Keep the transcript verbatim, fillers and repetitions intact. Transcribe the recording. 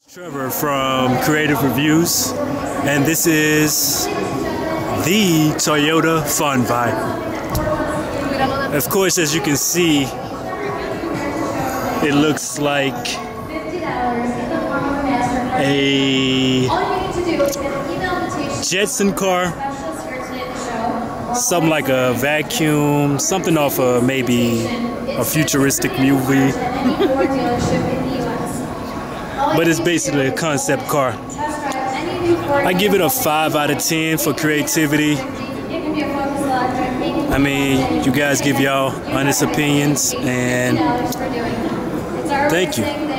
Trevor from Creative Reviews, and this is the Toyota FunVii. Of course, as you can see, it looks like a Jetson car, something like a vacuum, something off of maybe a futuristic movie. But it's basically a concept car. I give it a five out of ten for creativity. I mean, you guys give y'all honest opinions, and thank you.